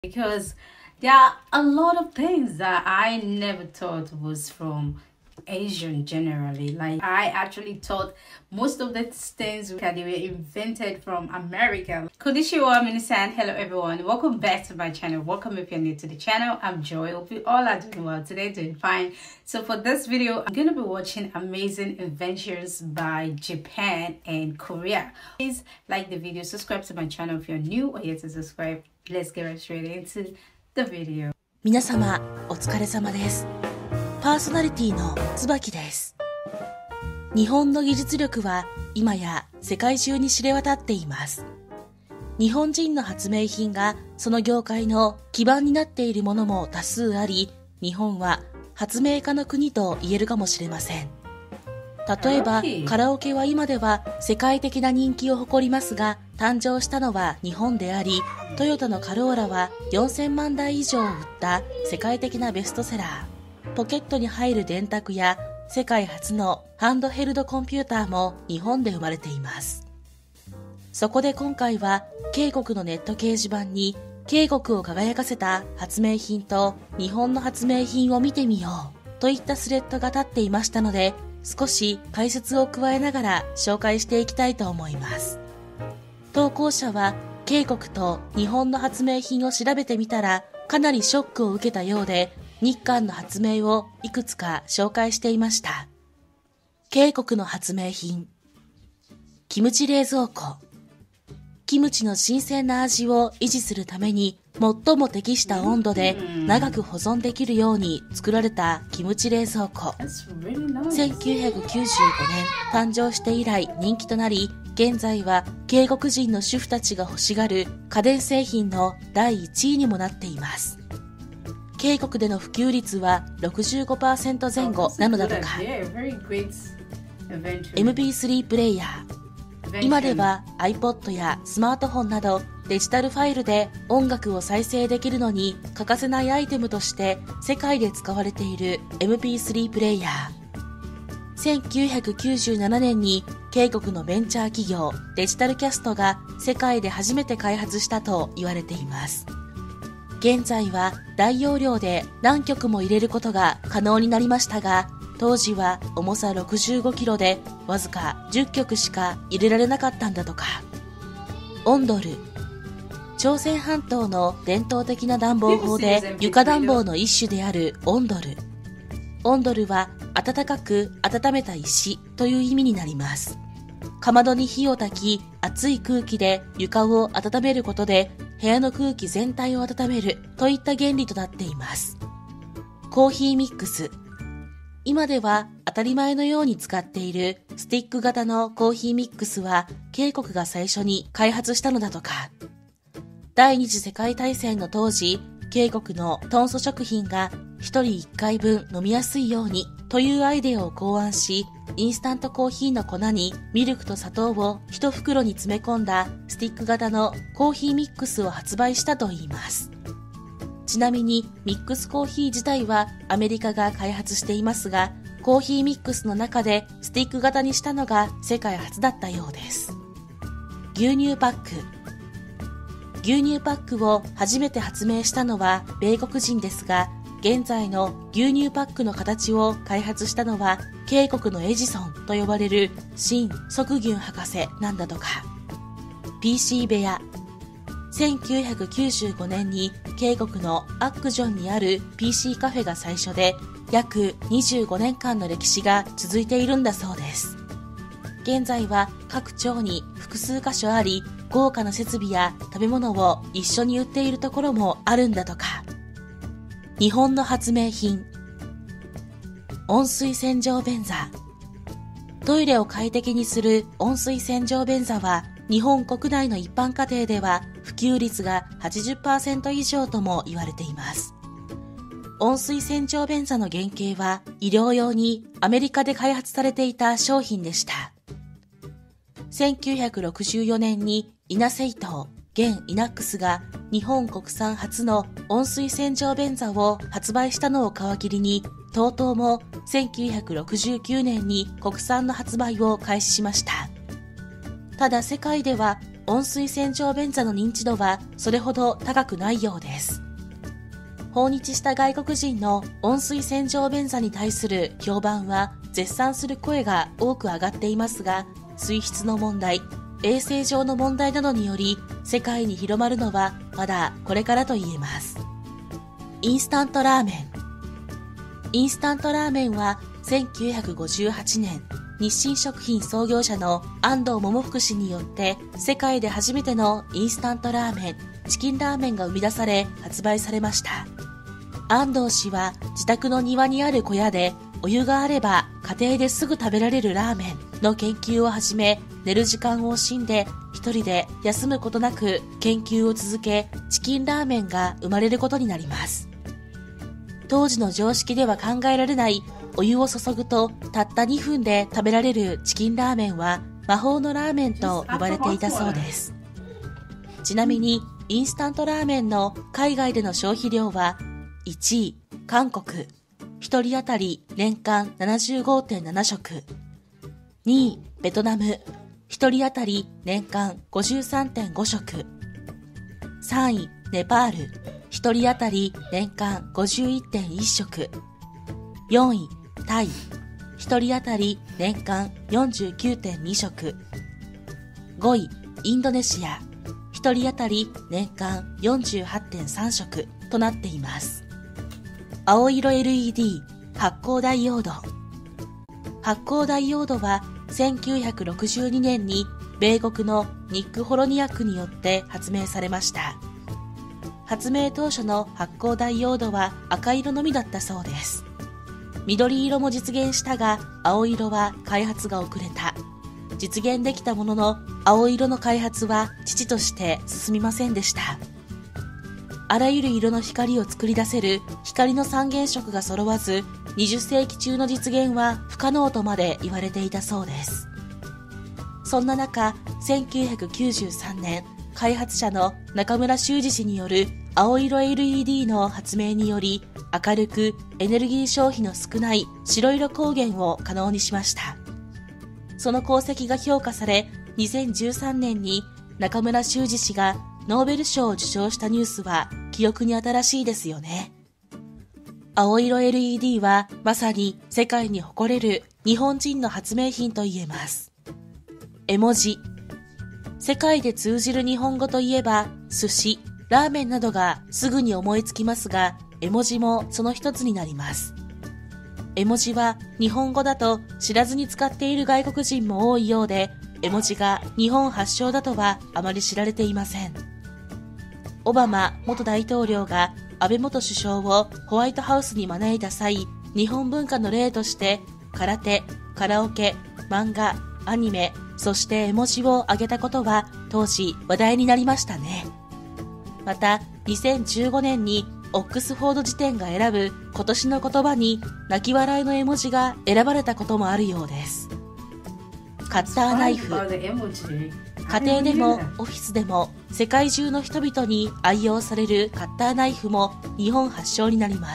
because there are a lot of things that I never thought was from Asian generally. Like I actually thought most of the things they were invented from America. Konnichiwa, minasan. Hello everyone. Welcome back to my channel. Welcome if you're new to the channel. I'm Joy. Hope you all are doing well today, doing fine. So for this video, I'm gonna be watching amazing inventions by Japan and Korea. Please like the video, subscribe to my channel if you're new or yet to subscribe. Let's get right straight into the video. 皆様お疲れ様です。パーソナリティの椿です。日本の技術力は今や世界中に知れ渡っています。日本人の発明品がその業界の基盤になっているものも多数あり、日本は発明家の国と言えるかもしれません。例えばカラオケは今では世界的な人気を誇りますが、誕生したのは日本であり、トヨタのカローラは4000万台以上売った世界的なベストセラー。ポケットに入る電卓や世界初のハンドヘルドコンピューターも日本で生まれています。そこで今回はK国のネット掲示板にK国を輝かせた発明品と日本の発明品を見てみようといったスレッドが立っていましたので、少し解説を加えながら紹介していきたいと思います。投稿者はK国と日本の発明品を調べてみたらかなりショックを受けたようで、日韓の発明をいくつか紹介していました。K国の発明品。キムチ冷蔵庫。キムチの新鮮な味を維持するために最も適した温度で長く保存できるように作られたキムチ冷蔵庫。1995年誕生して以来人気となり、現在はK国人の主婦たちが欲しがる家電製品の第1位にもなっています。K国での普及率は 65% 前後なのだとか。MP3 プレイヤー。今では iPod やスマートフォンなどデジタルファイルで音楽を再生できるのに欠かせないアイテムとして世界で使われている MP3 プレイヤー。1997年にK国のベンチャー企業デジタルキャストが世界で初めて開発したと言われています。現在は大容量で何曲も入れることが可能になりましたが、当時は重さ65キロでわずか10曲しか入れられなかったんだとか。オンドル。朝鮮半島の伝統的な暖房法で床暖房の一種であるオンドル。オンドルは暖かく温めた石という意味になります。かまどに火を焚き、熱い空気で床を温めることで部屋の空気全体を温めるといった原理となっています。コーヒーミックス。今では当たり前のように使っているスティック型のコーヒーミックスはK国が最初に開発したのだとか。第二次世界大戦の当時、K国のトンソ食品が1人1回分飲みやすいようにというアイデアを考案し、インスタントコーヒーの粉にミルクと砂糖を1袋に詰め込んだスティック型のコーヒーミックスを発売したといいます。ちなみにミックスコーヒー自体はアメリカが開発していますが、コーヒーミックスの中でスティック型にしたのが世界初だったようです。牛乳パック。牛乳パックを初めて発明したのは米国人ですが、現在の牛乳パックの形を開発したのはK国のエジソンと呼ばれるシン・ソクギュン博士なんだとか。PC 部屋。1995年にK国のアックジョンにある PC カフェが最初で、約25年間の歴史が続いているんだそうです。現在は各町に複数箇所あり、豪華な設備や食べ物を一緒に売っているところもあるんだとか。日本の発明品。温水洗浄便座。トイレを快適にする温水洗浄便座は日本国内の一般家庭では普及率が 80% 以上とも言われています。温水洗浄便座の原型は医療用にアメリカで開発されていた商品でした。1964年にイナセイトー、現イナックスが日本国産初の温水洗浄便座を発売したのを皮切りに、TOTOも1969年に国産の発売を開始しました。ただ世界では温水洗浄便座の認知度はそれほど高くないようです。訪日した外国人の温水洗浄便座に対する評判は絶賛する声が多く上がっていますが、水質の問題、衛生上の問題などにより世界に広まるのはまだこれからと言えます。インスタントラーメン。インスタントラーメンは1958年、日清食品創業者の安藤桃福氏によって世界で初めてのインスタントラーメン、チキンラーメンが生み出され発売されました。安藤氏は自宅の庭にある小屋でお湯があれば家庭ですぐ食べられるラーメンの研究を始め、寝る時間を惜しんで一人で休むことなく研究を続け、チキンラーメンが生まれることになります。当時の常識では考えられないお湯を注ぐとたった2分で食べられるチキンラーメンは魔法のラーメンと呼ばれていたそうです。ちなみにインスタントラーメンの海外での消費量は1位韓国、1人当たり年間 75.7 食、2位ベトナム、1人当たり年間 53.5 食、3位ネパール、1人当たり年間 51.1 食、4位タイ、1人当たり年間 49.2 食、5位インドネシア、1人当たり年間 48.3 食となっています。青色 LED 発光ダイオード。発光ダイオードは1962年に米国のニック・ホロニアクによって発明されました。発明当初の発光ダイオードは赤色のみだったそうです。緑色も実現したが、青色は開発が遅れた。実現できたものの、青色の開発は遅々として進みませんでした。あらゆる色の光を作り出せる光の三原色が揃わず、20世紀中の実現は不可能とまで言われていたそうです。そんな中、1993年、開発者の中村修二氏による青色 LED の発明により、明るくエネルギー消費の少ない白色光源を可能にしました。その功績が評価され、2013年に中村修二氏がノーベル賞を受賞したニュースは記憶に新しいですよね。青色 LED はまさに世界に誇れる日本人の発明品と言えます。絵文字。世界で通じる日本語といえば寿司、ラーメンなどがすぐに思いつきますが、絵文字もその一つになります。絵文字は日本語だと知らずに使っている外国人も多いようで、絵文字が日本発祥だとはあまり知られていません。オバマ元大統領が安倍元首相をホワイトハウスに招いた際、日本文化の例として空手、カラオケ、漫画、アニメ、そして絵文字を挙げたことは当時話題になりましたね。また2015年にオックスフォード辞典が選ぶ今年の言葉に泣き笑いの絵文字が選ばれたこともあるようです。カッターナイフ。家庭でもオフィスでも世界中の人々に愛用されるカッターナイフも日本発祥になります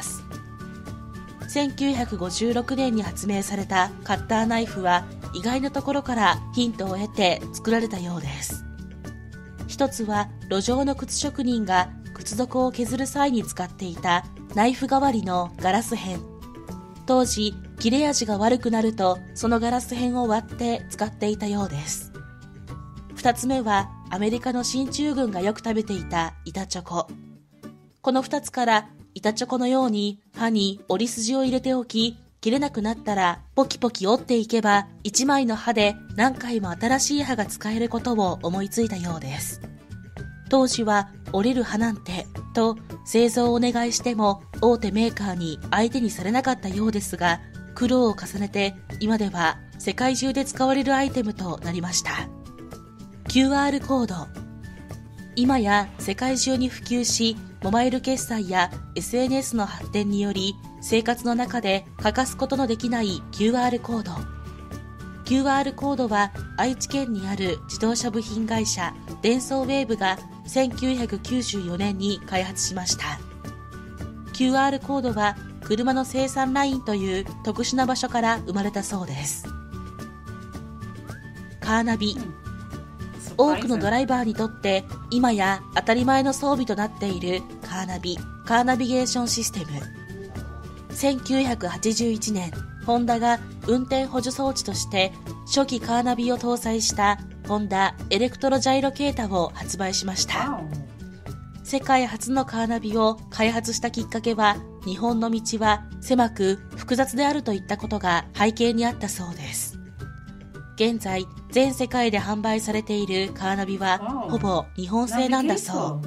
。1956年に発明されたカッターナイフは意外なところからヒントを得て作られたようです。一つは路上の靴職人が靴底を削る際に使っていたナイフ代わりのガラス片。当時切れ味が悪くなるとそのガラス片を割って使っていたようです。二つ目はアメリカの進駐軍がよく食べていた板チョコ。この二つから板チョコのように刃に折り筋を入れておき、切れなくなったらポキポキ折っていけば一枚の刃で何回も新しい刃が使えることを思いついたようです。当時は折れる刃なんてと製造をお願いしても大手メーカーに相手にされなかったようですが、苦労を重ねて今では世界中で使われるアイテムとなりました。QR コード。今や世界中に普及し、モバイル決済や SNS の発展により生活の中で欠かすことのできない QR コード。QR コードは愛知県にある自動車部品会社デンソーウェーブが1994年に開発しました。QR コードは車の生産ラインという特殊な場所から生まれたそうです。カーナビ。 多くのドライバーにとって今や当たり前の装備となっているカーナビゲーションシステム。1981年、ホンダが運転補助装置として初期カーナビを搭載したホンダエレクトロジャイロケータを発売しました。世界初のカーナビを開発したきっかけは、日本の道は狭く複雑であるといったことが背景にあったそうです。現在、全世界で販売されているカーナビはほぼ日本製なんだそう。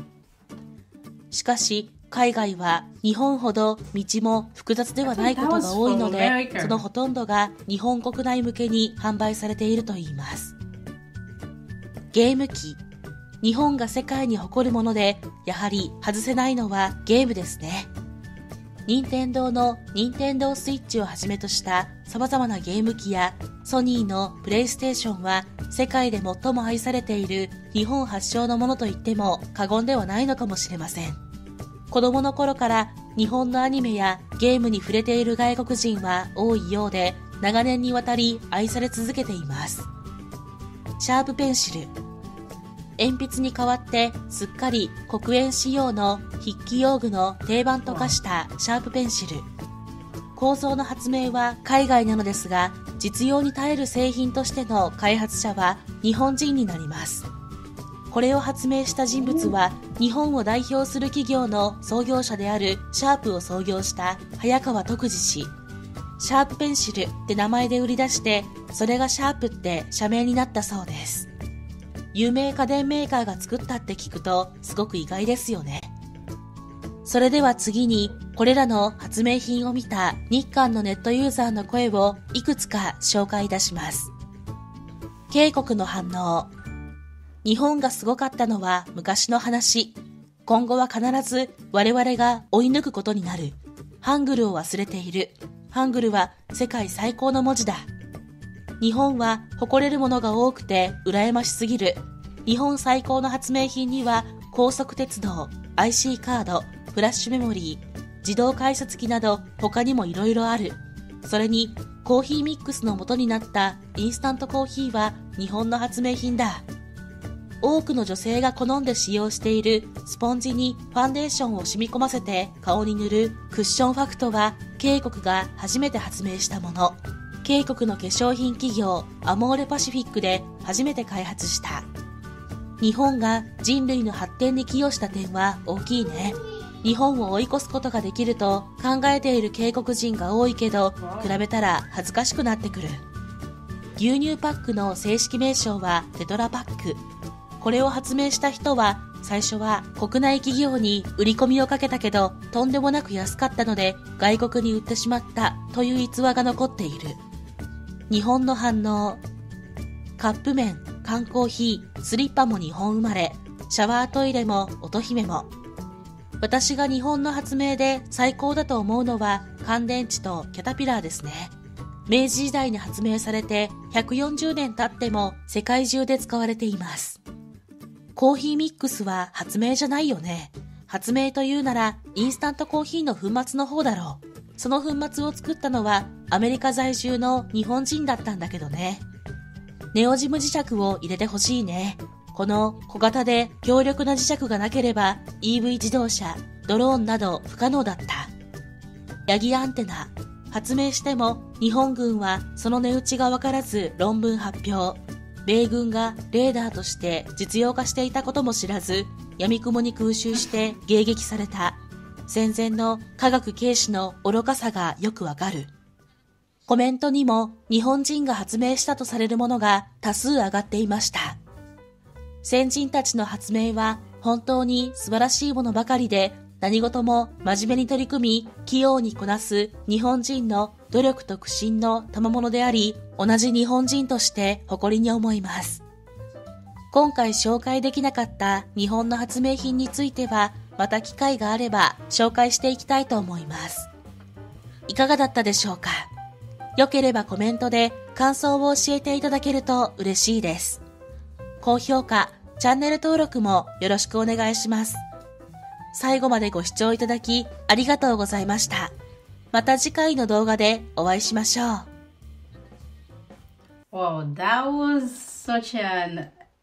しかし、海外は日本ほど道も複雑ではないことが多いので、そのほとんどが日本国内向けに販売されているといいます。ゲーム機。日本が世界に誇るもので、やはり外せないのはゲームですね。任天堂の任天堂スイッチをはじめとした様々なゲーム機やソニーのプレイステーションは世界で最も愛されている日本発祥のものと言っても過言ではないのかもしれません。子供の頃から日本のアニメやゲームに触れている外国人は多いようで、長年にわたり愛され続けています。シャープペンシル。鉛筆に代わってすっかり黒鉛仕様の筆記用具の定番と化したシャープペンシル。構造の発明は海外なのですが、実用に耐える製品としての開発者は日本人になります。これを発明した人物は日本を代表する企業の創業者であるシャープを創業した早川徳次氏。シャープペンシルって名前で売り出して、それがシャープって社名になったそうです。有名家電メーカーが作ったって聞くとすごく意外ですよね。それでは次にこれらの発明品を見た日韓のネットユーザーの声をいくつか紹介いたします。警告の反応。日本がすごかったのは昔の話。今後は必ず我々が追い抜くことになる。ハングルを忘れている。ハングルは世界最高の文字だ。日本は誇れるものが多くて羨ましすぎる。日本最高の発明品には高速鉄道、IC カード、フラッシュメモリー、自動改札機など他にもいろいろある。それにコーヒーミックスの元になったインスタントコーヒーは日本の発明品だ。多くの女性が好んで使用しているスポンジにファンデーションを染み込ませて顔に塗るクッションファクトは警告が初めて発明したもの。警告の化粧品企業アモーレパシフィックで初めて開発した。日本が人類の発展に寄与した点は大きいね。日本を追い越すことができると考えている警告人が多いけど、比べたら恥ずかしくなってくる。牛乳パックの正式名称はテトラパック。これを発明した人は最初は国内企業に売り込みをかけたけど、とんでもなく安かったので外国に売ってしまったという逸話が残っている。日本の反応。カップ麺、缶コーヒー、スリッパも日本生まれ、シャワートイレも乙姫も。私が日本の発明で最高だと思うのは乾電池とキャタピラーですね。明治時代に発明されて140年経っても世界中で使われています。コーヒーミックスは発明じゃないよね。発明というならインスタントコーヒーの粉末の方だろう。その粉末を作ったのはアメリカ在住の日本人だったんだけどね。ネオジム磁石を入れてほしいね。この小型で強力な磁石がなければ EV 自動車、ドローンなど不可能だった。ヤギアンテナ。発明しても日本軍はその値打ちがわからず論文発表。米軍がレーダーとして実用化していたことも知らず、闇雲に空襲して迎撃された。戦前の科学軽視の愚かさがよくわかる。コメントにも日本人が発明したとされるものが多数上がっていました。先人たちの発明は本当に素晴らしいものばかりで、何事も真面目に取り組み器用にこなす日本人の努力と苦心の賜物であり、同じ日本人として誇りに思います。今回紹介できなかった日本の発明品については、また機会があれば紹介していきたいと思います。いかがだったでしょうか？良ければコメントで感想を教えていただけると嬉しいです。高評価、チャンネル登録もよろしくお願いします。最後までご視聴いただきありがとうございました。また次回の動画でお会いしましょう。 Wow, that was such an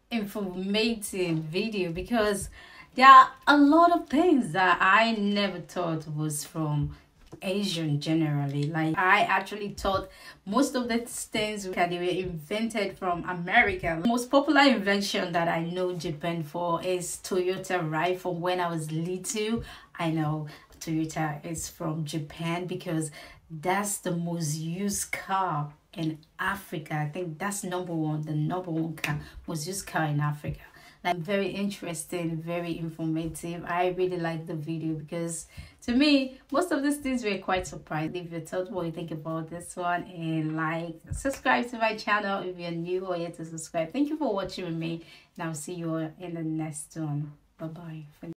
informative video because there are a lot of things that I never thought was from Asian generally. Like I actually thought most of the things they were invented from America. The most popular invention that I know Japan for is Toyota, right? From when I was little, I know Toyota is from Japan because that's the most used car in Africa. I think that's number one, the number one car, most used car in Africa. Like very interesting, very informative. I really like the video because to me most of these things were quite surprising. Leave your thoughts what you think about this one and like, subscribe to my channel if you're new or yet to subscribe. Thank you for watching with me and I'll see you all in the next one. Bye bye.